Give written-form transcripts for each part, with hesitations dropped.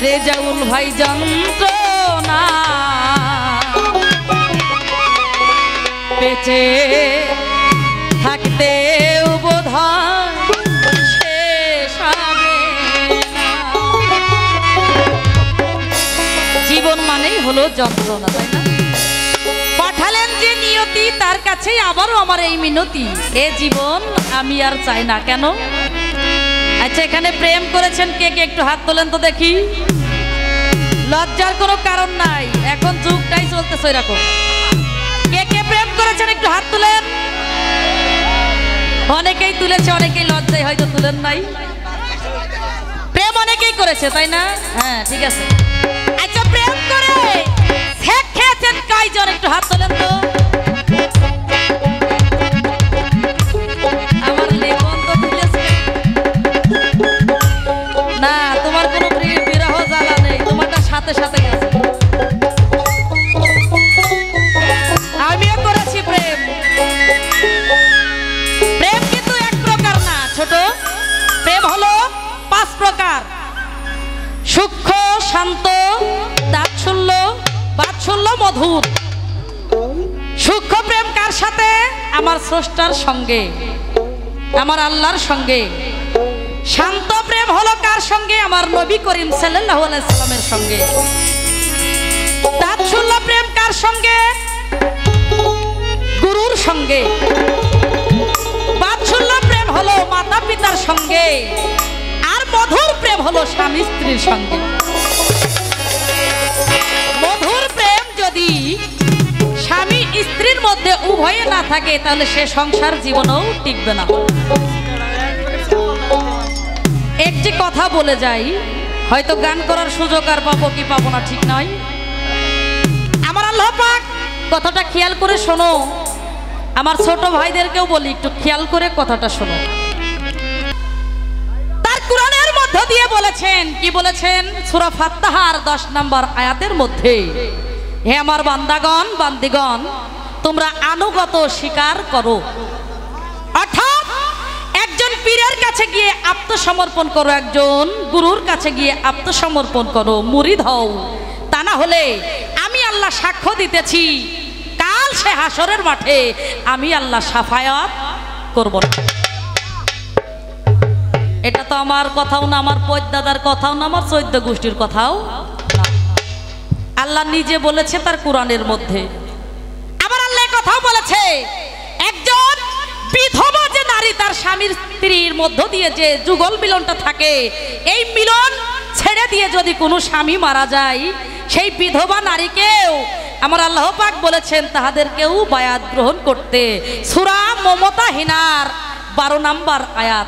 রেজাউল ভাই যন্ত্রণা বেঁচে থাকতেও বোধহয় শেষ হবে না। জীবন মানেই হলো যন্ত্রণা, তাই না? পাঠালেন যে নিয়তি তার কাছেই আবারও আমার এই মিনতি, এ জীবন আমি আর চাই না। কেন? আচ্ছা, এখানে প্রেম করেছেন কে কে একটু হাত তোলেন তো দেখি। লজ্জার কোনো কারণ নাই, এখন যুগটাই চলতেছে এরকম। কে কে প্রেম করেছেন একটু হাত তুলেন। অনেকেই তুলেছে, অনেকেই লজ্জায় হয়তো তুলেন নাই। প্রেম অনেকেই করেছে, তাই না? হ্যাঁ, ঠিক আছে। আচ্ছা, প্রেম করে ছেক খেয়েছেন কয়জন একটু হাত তোলেন তো। আমার লেমন তো তুলেছে না, তোমার কোনো বিরহ জ্বালা নেই, তোমারটা সাথে সাথে গেছে। আমিও করেছি প্রেম। প্রেম কিন্তু এক প্রকার না ছোট, প্রেম হলো 5 প্রকার: সূক্ষ্ম, শান্ত, দাৎসল্য, বাৎসল্য, মধুর। সূক্ষ্ম প্রেম কার সাথে? আমার স্রষ্টার সঙ্গে, আমার আল্লাহর সঙ্গে। শান্ত প্রেম হলো কার সঙ্গে? আমার নবী করিম সাল্লাল্লাহু আলাইহি সাল্লামের সঙ্গে। দাৎসল্য প্রেম কার সঙ্গে? গুরুর সঙ্গে। বাৎসল্য প্রেম হলো মাতা পিতার সঙ্গে। আর মধুর প্রেম হলো স্বামী স্ত্রীর সঙ্গে। মধুর প্রেম যদি স্বামী স্ত্রীর মধ্যে উভয়ে না থাকে তাহলে সে সংসার জীবনেও টিকবে না। একটি কথা বলে যাই, হয়তো গান করার সুযোগ আর পাবো কি পাবো না ঠিক নয়। আমার আল্লাহ পাক কথাটা খেয়াল করে শোনো। আমার ছোট ভাইদেরকেও বলি একটু খেয়াল করে কথাটা শোনো। তার কোরআনের মধ্য দিয়ে বলেছেন, কি বলেছেন? সূরা ফাত্তাহার 10 নম্বর আয়াতের মধ্যে, হে আমার বান্দাগণ বান্দিগণ, তোমরা আনুগত স্বীকার করো। অর্থাৎ একজন পীরের কাছে গিয়ে আত্মসমর্পণ করো, একজন গুরুর কাছে গিয়ে আত্মসমর্পণ করো, মুরিদ হও। তা না হলে আমি আল্লাহ সাক্ষ্য দিতেছি, কাল সে হাসরের মাঠে আমি আল্লাহ সাফায়াত করব না। এটা তো আমার কথাও না, আমার পয়দাদার কথাও না, আমার 14 গোষ্ঠীর কথাও না। আল্লাহ নিজে বলেছে তার কোরআনের মধ্যে। আবার আল্লাহ কথাও বলেছে, একজন বিধবা যে নারী তার স্বামীর স্ত্রীর মধ্য দিয়ে যে যুগল মিলনটা থাকে, এই মিলন ছেড়ে দিয়ে যদি কোনো স্বামী মারা যায়, সেই বিধবা নারীকেও আমার আল্লাহ পাক বলেছেন তাহাদেরকেও বায়াত গ্রহণ করতে। সূরা মমতাহিনার 12 নম্বর আয়াত।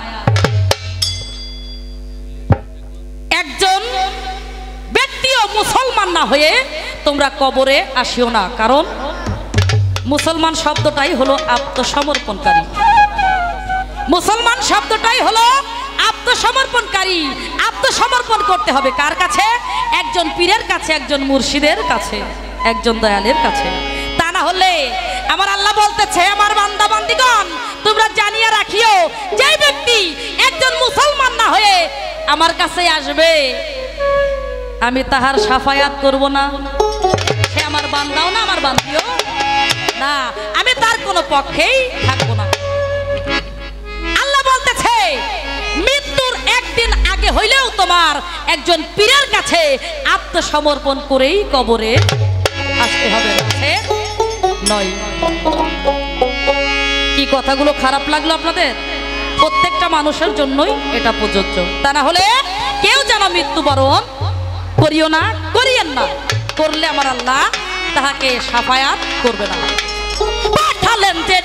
একজন ব্যক্তিও মুসলমান না হয়ে তোমরা কবরে আসিও না, কারণ মুসলমান শব্দটাই হলো আত্মসমর্পণকারী। মুসলমান শব্দটাই হলো আত্মসমর্পণকারী। আত্মসমর্পণ করতে হবে কার কাছে? একজন পীরের কাছে, একজন মুর্শিদের কাছে, একজন দয়ালের কাছে। তা না হলে আমার আল্লাহ বলতেছে, আমার বান্দা বান্দিগণ তোমরা জানিয়ে রাখিও, যে ব্যক্তি একজন মুসলমান না হয়ে আমার কাছে আসবে, আমি তাহার সাফায়াত করব না। সে আমার বান্দাও না, আমার বান্দিও না, আমি তার কোনো পক্ষেই থাকবো না। আল্লাহ বলতেছে, মৃত্যুর একদিন আগে হইলেও তোমার একজন পীরের কাছে আত্মসমর্পণ করেই কবরে আসতে হবে, নয়। কি কথাগুলো খারাপ লাগলো আপনাদের? প্রত্যেকটা মানুষের জন্যই এটা প্রযোজ্য। তা না হলে কেউ যেন মৃত্যুবরণ করিও না, করিয়েন না। করলে আমার আল্লাহ তাহাকে সাফায়াত করবে না। পাঠালেন যে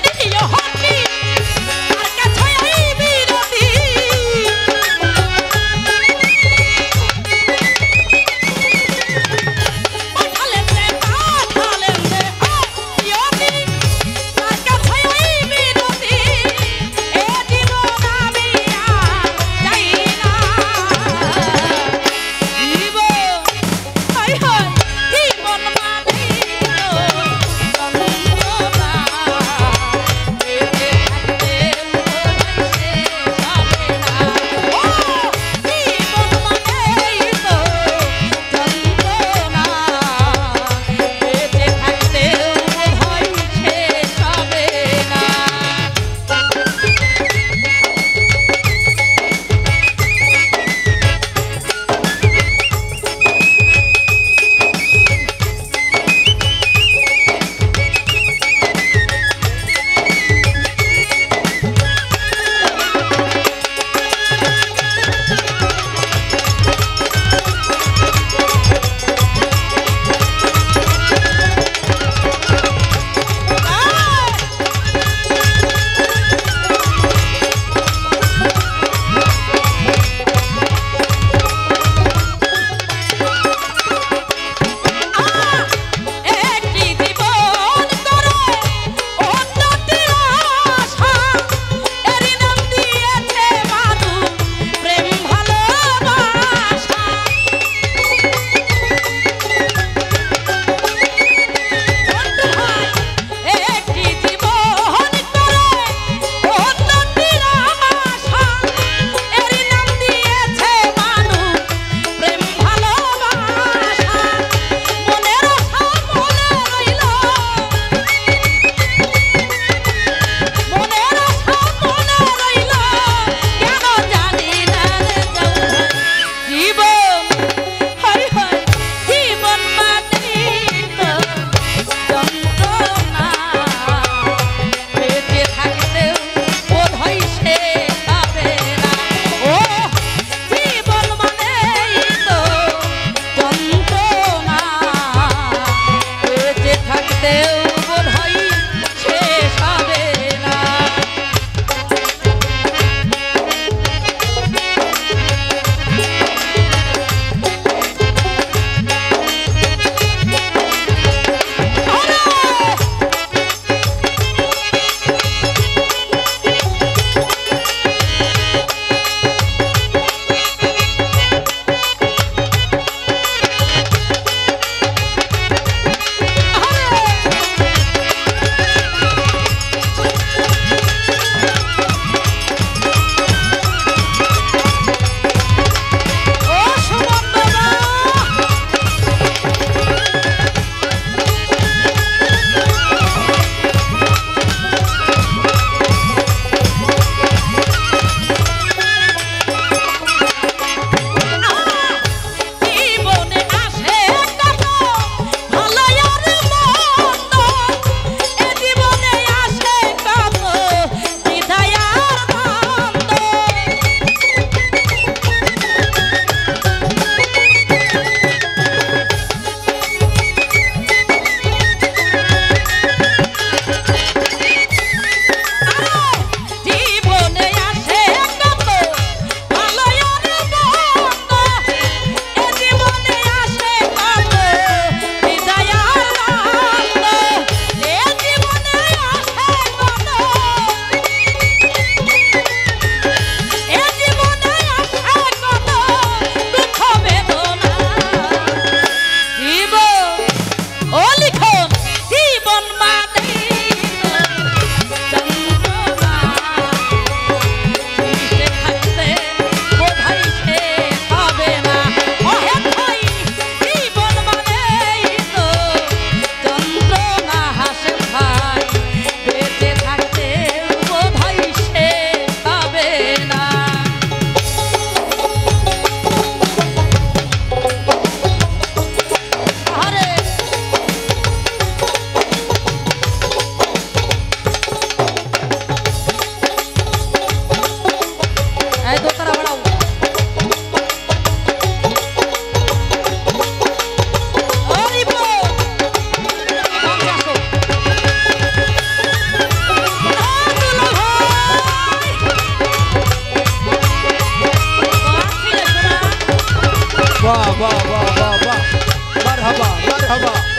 বাহ বাহ বাহ বাহ মারহাবা মারহাবা